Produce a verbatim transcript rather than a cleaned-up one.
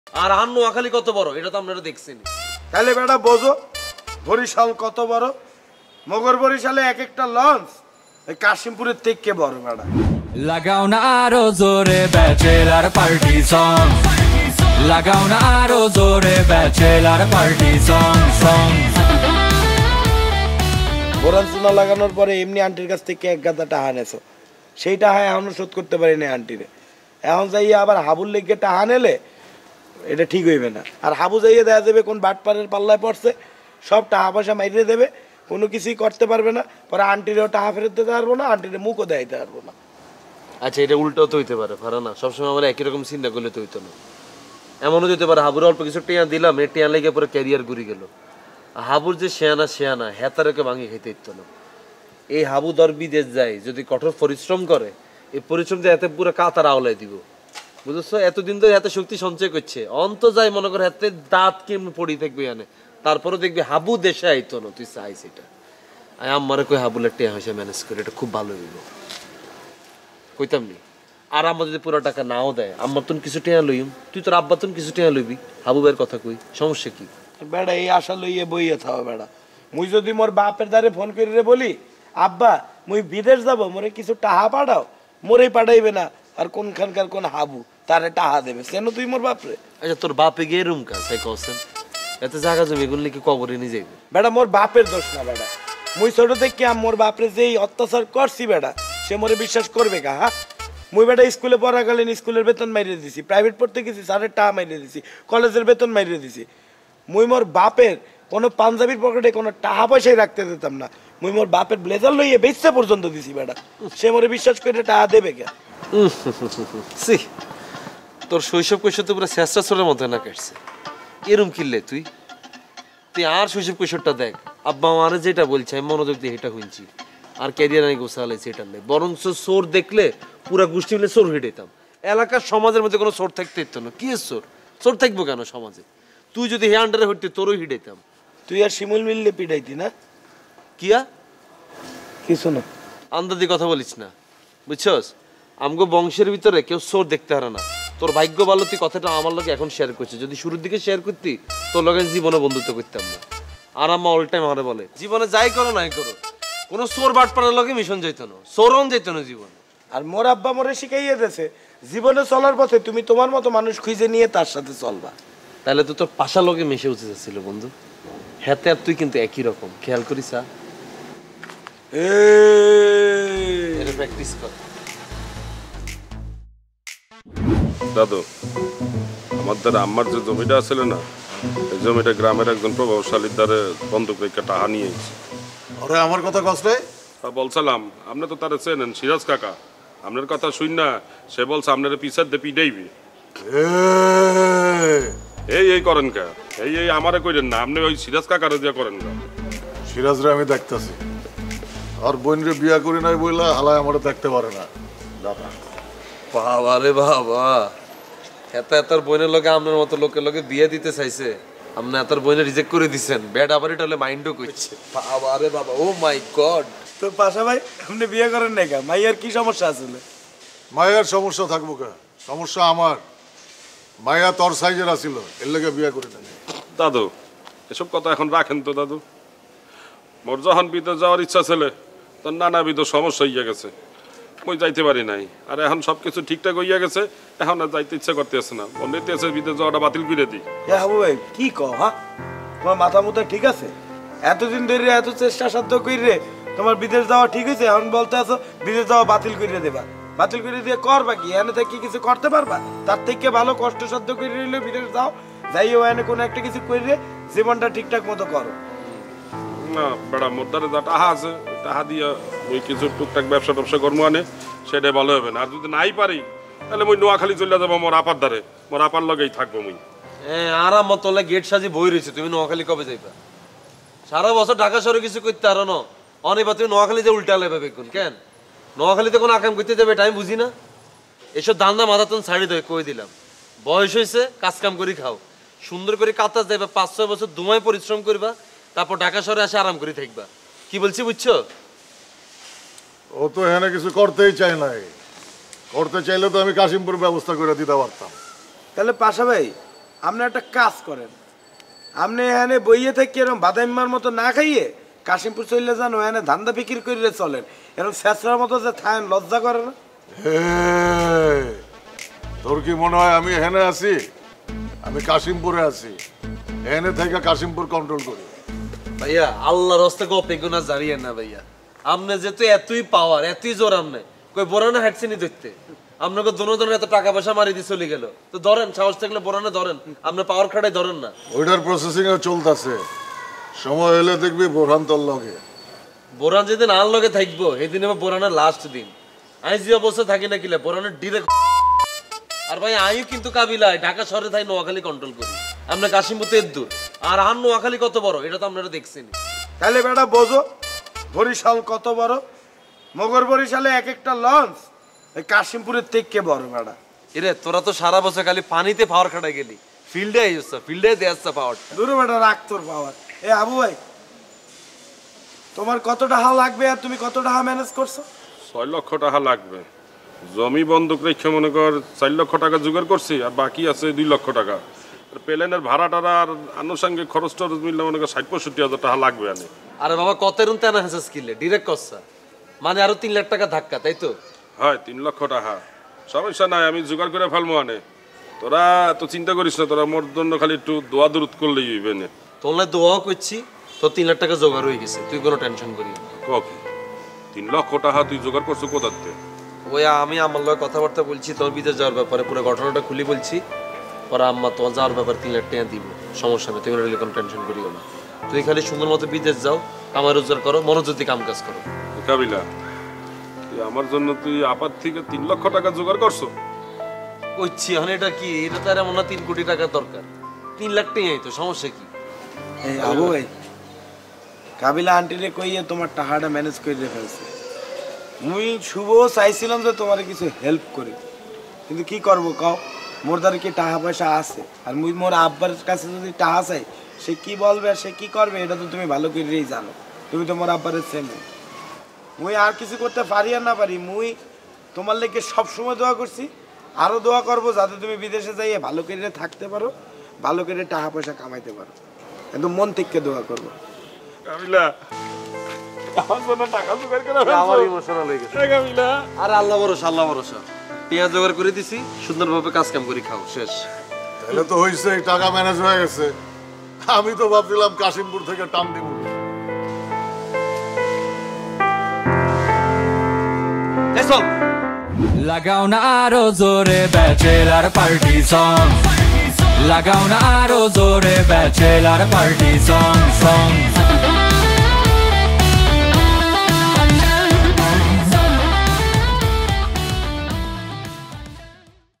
আর আহান নোয়াখালী কত বড় এটা তো আপনারা দেখছেন। তাহলে বেটা বোঝো বরিশাল কত বড়। মগর বরিশালে এক একটা লঞ্চ এই কাশিমপুরের থেকে বড় বেটা। লাগাও না আরো জোরে ব্যাচেলার পার্টি সং, লাগাও না আরো জোরে ব্যাচেলার পার্টি সং সং। বোরান চুনা লাগানোর পরে এমনি আন্টির কাছ থেকে এক গাদা টাহা নেছো, সেই টাহা এখনো শোধ করতে পারি না আন্টিরে। এখন যাইয়া আবার হাবুর লেগে টাহা নেলে এটা ঠিক হইবে না। আর হাবু যাইয়ে দেখা যাবে কোন বাটপাড়ের পাল্লায় পড়ছে, সব টাহা পয়সা মাইরে দেবে, কোনো কিছুই করতে পারবে না। পরে আন্টিরেও টাহা ফেরত দিতে পারবো না, আন্টিরে মুখও দেখাইতে পারবো না। আচ্ছা এটা উল্টো তো হইতে পারে পারে না, সবসময় আমরা একই রকম চিন্তা করলে তো হইতো না। এমনও হইতে পারে হাবুর অল্প কিছু টিয়া দিলাম, এ টিয়া লেগে পরে ক্যারিয়ার ঘুরে গেল। হাবুর যে শেয়ানা শেয়ানা হেতারকে ভাঙি খাইতে ইতো না। এই হাবু দর বিদেশ যায় যদি কঠোর পরিশ্রম করে, এই পরিশ্রম দিয়ে এত পুরো কাতার আওলায় দিব, বুঝছো? এতদিন ধরে এত শক্তি সঞ্চয় করছে, অন্ত যাই মনে করে হাতে দাঁত কেমন পড়ি থাকবে জানে, তারপরে দেখবি হাবু দেশে আইতো না। তুই চাইস এটা আমারে কই হাবুলের টিয়া হয়েছে ম্যানেজ করে, এটা খুব ভালো হইব কইতাম নি। আর আমার যদি পুরো টাকা নাও দেয়, আমার তুন কিছু টিয়া লইম, তুই তোর আব্বা তুন কিছু টিয়া লইবি, হাবু ভাইয়ের কথা কই, সমস্যা কি? বেড়া এই আশা লইয়ে বইয়ে থাও বেড়া। মুই যদি মোর বাপের দ্বারে ফোন করে বলি আব্বা মুই বিদেশ যাব, মোরে কিছু টাহা পাঠাও, মোরেই পাঠাইবে না। আর কোনখানকার কোন হাবু তারে টাহা দেবে সেন তুই মোর বাপরে? আচ্ছা তোর বাপে গিয়ে রুম কাজ তাই কছেন, এত জায়গা জমি এগুলো কি কবরে নিয়ে যাইবে? বেড়া মোর বাপের দোষ না বেড়া, মুই ছোট থেকে মোর বাপরে যেই অত্যাচার করছি বেড়া, সে মোরে বিশ্বাস করবে কা? হ্যাঁ মুই বেটা স্কুলে পড়াকালীন স্কুলের বেতন মাইরে দিছি, প্রাইভেট পড়তে গেছি স্যারের টাকা মাইরে দিছি, কলেজের বেতন মাইরে দিছি। মুই মোর বাপের কোনো পাঞ্জাবির পকেটে কোনো টাকা পয়সাই রাখতে দিতাম না। মুই মোর বাপের ব্লেজার লইয়ে বেচতে পর্যন্ত দিছি বেটা, সে মোরে বিশ্বাস করে টাকা দেবে কে? সি তোর শৈশব কৈশোর তো পুরো শেষটা ছোটের মতো না কাটছে, এরম কিনলে তুই তুই আর শৈশব কৈশোরটা দেখ। আব্বা আমারে যেটা বলছে আমি মনোযোগ দিয়ে এটা শুনছি, আর ক্যারিয়ার আমি গোছালাইছি এটা নেই। বরং চোর দেখলে পুরা গোষ্ঠী মিলে চোর হিটেতাম, এলাকার সমাজের মধ্যে কোনো চোর থাকতে ইতো না। কি চোর চোর থাকবো কেন সমাজে? তুই যদি হে আন্ডারে হইতে তোরও হিটাইতাম। তুই আর শিমুল মিললে পিটাইতি না? কিয়া কিছু না, আন্দাজি কথা বলিস না, বুঝছস? আমগো বংশের ভিতরে কেউ চোর দেখতে হারে না। তোর ভাগ্য ভালো তুই কথাটা আমার লোক এখন শেয়ার করছিস, যদি শুরুর দিকে শেয়ার করতি তোর লোক জীবনে বন্ধুত্ব করতাম না। আর আম্মা অল টাইম আমারে বলে জীবনে যাই করো নাই করো কোনো চোর বাটপাড়ার লগে মিশন যাইত না, চোরন যাইত না জীবনে। আর মোর আব্বা মোরে শিখাইয়ে দিয়েছে জীবনে চলার পথে তুমি তোমার মতো মানুষ খুঁজে নিয়ে তার সাথে চলবা। তাহলে তো তোর পাশা লগে মিশে উচিত ছিল বন্ধু। হ্যাতে আর তুই কিন্তু একই রকম, খেয়াল করিস। এটা প্র্যাকটিস কর। দাদু আমাদের আম্মার যে জমিটা আছিল না, এই জমিটা গ্রামের একজন প্রভাবশালীর দ্বারে বন্ধক রেখে টাহা নিয়ে এসেছে। আরে আমার কথা কসরে বলছিলাম আপনি তো তারা চেনেন, সিরাজ কাকা। আপনার কথা শুন না, সে বলছে আপনার পিছার দিয়ে পিটাইবি। এই এই করেন কা, এই এই আমারে কইরেন না, আপনি ওই সিরাজ কাকারে দিয়ে করেন না। সিরাজরে আমি দেখতেছি, আর বোনরে বিয়া করি নাই বইলা হালায় আমারে দেখতে পারে না। দাদা বাবা রে বাবা, এত এত বোনের লোকে আপনার মতো লোকের লোকে বিয়ে দিতে চাইছে, আপনি এত বোনে রিজেক্ট করে দিচ্ছেন। ব্যাড আবার এটা হলে মাইন্ডও করছে। বাবা রে বাবা, ও মাই গড। তো পাশা ভাই আপনি বিয়ে করেন নাই কা? মাইয়ার কি সমস্যা আছে? মায়ের সমস্যা থাকবো কা? সমস্যা আমার। মায়া তোর সাইজের আছিল, এর লেগে বিয়া করি নাই। দাদু এসব কথা এখন রাখেন তো দাদু। মোর যখন বিদেশ যাওয়ার ইচ্ছা ছিল তোর নানাবিধ সমস্যা হইয়া গেছে, মই যাইতে পারি নাই। আর এখন সবকিছু ঠিকঠাক হইয়া গেছে, এখন আর যাইতে ইচ্ছা করতেছে না। মনে হইতেছে বিদেশ যাওয়াটা বাতিল করে দিই। হাবু ভাই কি কও? হ্যাঁ তোমার মাথা মুথা ঠিক আছে? এতদিন ধরে এত চেষ্টা সাধ্য কইরে তোমার বিদেশ যাওয়া ঠিক হয়েছে, এখন বলতে আছো বিদেশ যাওয়া বাতিল করে দেবা। বাতিল করে দিয়ে করবা কি? এনে থেকে কিছু করতে পারবা? তার থেকে ভালো কষ্ট সাধ্য করে রইলে বিদেশ যাও, যাইও এনে কোনো একটা কিছু করে জীবনটা ঠিকঠাক মতো করো। না বেড়া মোদ্দারে যা টাহা আছে টাহা দিয়া ওই কিছু টুকটাক ব্যবসা টবসা কর্ম আনে, সেটাই ভালো হবে না। আর যদি নাই পারি তাহলে মই নোয়াখালী চলে যাবো মোর আপার দ্বারে, মোর আপার লগেই থাকবো মুই। হ্যাঁ আরাম মতো গেট সাজি বই রয়েছে, তুমি নোয়াখালী কবে যাইবা? সারা বছর ঢাকা শহরে কিছু করতে আরো না, অনেকবার তুমি নোয়াখালীতে উল্টা লেবে বেগুন কেন? নোয়াখালীতে কোনো আকাম করতে যাবে এটা আমি বুঝি না। এসব দান্দা মাথা তুমি ছাড়ি দেবে, কই দিলাম। বয়স হয়েছে, কাজ কাম করে খাও, সুন্দর করে কাতাস দেবে, পাঁচ ছয় বছর দুমায় পরিশ্রম করবা, তারপর ঢাকা শহরে আসে আরাম করে থাকবা। কি বলছি বুঝছো? ও তো এখানে কিছু করতেই চাই নাই, করতে চাইলে তো আমি কাশিমপুর ব্যবস্থা করে দিতে পারতাম। তাহলে পাশা ভাই আপনি একটা কাজ করেন, আপনি এখানে বইয়ে থেকে এরকম বাদামিমার মতো না খাইয়ে কাশিমপুর চলে যান, ওখানে ধান্দা বিক্রি করে চলেন। এরকম শেষরার মতো যে থাকেন, লজ্জা করে না? এই, তোর কি মনে হয় আমি এখানে আছি? আমি কাশিমপুরে আছি, এখানে থেকে কাশিমপুর কন্ট্রোল করি। ভাইয়া আল্লাহর রাস্তে গপে গুনা জারিয়ে না ভাইয়া, আমনে যেহেতু এতই পাওয়ার এতই জোর, আমনে কই বোরানা হাঁটছেনি দেখতে, আপনাকে দোনো দোনো এত টাকা পয়সা মারি দিয়ে চলে গেল, তো ধরেন সাহস থাকলে বোরানা ধরেন, আপনি পাওয়ার খাটাই ধরেন না। ওইটার প্রসেসিং এ চলতেছে, সময় হলে দেখবি বোরহান তোর লগে। বোরান যেদিন আর লগে থাকবো সেদিন আমার বোরানের লাস্ট দিন। আমি যে অবস্থা থাকি না কিলে বোরানের ডিরেক্ট। আর ভাই আমিও কিন্তু কাবিলায় ঢাকা শহরে থাই নোয়াখালী কন্ট্রোল করি, আমরা কাশিমপুর তো এর দূর, আর আম নোয়াখালী কত বড় এটা তো আপনারা দেখছেন। তাহলে বেটা বোঝো বরিশাল কত বড়, মগর বরিশালে এক একটা লঞ্চ এই কাশিমপুরের থেকে বড় বেটা। এরে তোরা তো সারা বছর খালি পানিতে পাওয়ার খাটাই গেলি, ফিল্ডে আইসা ফিল্ডে দিয়ে আসছে পাওয়ার। দূরে বেটা রাখ তোর পাওয়ার। এ আবু ভাই, তোমার কত টাকা লাগবে আর তুমি কত টাকা ম্যানেজ করছো? ছয় লক্ষ টাকা লাগবে। জমি বন্ধক রেখে মনে কর চার লক্ষ টাকা জোগাড় করছি, আর বাকি আছে দুই লক্ষ টাকা। আর প্লেনের ভাড়া টাড়া আর আনুষঙ্গিক খরচ টরচ মিললে মনে কর ষাট পঁয়ষট্টি হাজার টাকা লাগবে। আনে আরে বাবা কত এরুন তেনা হেসেস কিলে ডিরেক্ট করছা, মানে আরো তিন লাখ টাকা ধাক্কা, তাই তো? হয় তিন লক্ষ টাকা, সমস্যা নাই, আমি জোগাড় করে ফেলবো। আনে তোরা তো চিন্তা করিস না, তোরা মোর জন্য খালি একটু দোয়া দূরত করলেই হইবে না। তোমরা দোয়াও করছি, তো তিন লাখ টাকা জোগাড় হয়ে গেছে, তুই কোনো টেনশন করি না। কি তিন লক্ষ টাকা তুই জোগাড় করছো কোথাতে? ওই আমি আমার লগে কথাবার্তা বলছি তোর বিদেশ যাওয়ার ব্যাপারে, পুরো ঘটনাটা খুলি বলছি, পরে আম্মা তোমার যাওয়ার ব্যাপারে তিন লাখ টাকা দিব, সমস্যা নেই, তুমি রেলে কোনো টেনশন করিও না। তুই খালি সুন্দর মতো বিদেশ যাও, কামাই রোজগার করো, মনোযোগ দিয়ে কাম কাজ করো। কাবিলা তুই আমার জন্য তুই আপাত থেকে তিন লক্ষ টাকা জোগাড় করছো? করছি এখন এটা কি, এটা তো আর এমন না তিন কোটি টাকার দরকার, তিন লাখ টাকাই তো, সমস্যা কি? এই আবু ভাই, কাবিলা আন্টিরে কইয়ে তোমার টাকাটা ম্যানেজ করে ফেলছে। মুই শুভ চাইছিলাম যে তোমার কিছু হেল্প করি, কিন্তু কি করব কও, মোর দ্বারা কি টাকা পয়সা আছে, আর মুই মোর আব্বার কাছে যদি টাকা চাই সে কি বলবে আর সে কি করবে এটা তো তুমি ভালো করেই জানো, তুমি তো মোর আব্বারের ছেলে। মুই আর কিছু করতে পারি আর না পারি, মুই তোমার লেগে সবসময় দোয়া করছি, আরও দোয়া করবো যাতে তুমি বিদেশে যাইয়ে ভালো করে থাকতে পারো, ভালো করে টাকা পয়সা কামাইতে পারো, একদম মন থেকে দোয়া করবো। কাবিলা আমার জন্য টাকা জোগাড় করে ফেলছো? আমার ইমোশনাল হয়ে গেছে। এ কাবিলা, আরে আল্লাহ ভরসা, আল্লাহ ভরসা, পেঁয়াজ জোগাড় করে দিছি, সুন্দরভাবে কাজ কাম করে খাও, শেষ। তাহলে তো হয়েছে, টাকা ম্যানেজ হয়ে গেছে। আমি তো ভাবছিলাম কাশিমপুর থেকে টান দিব। চল লাগাও না আরো জোরে ব্যাচেলার পার্টি সং, লাগাও না আরো জোরে ব্যাচেলার পার্টি সং সং।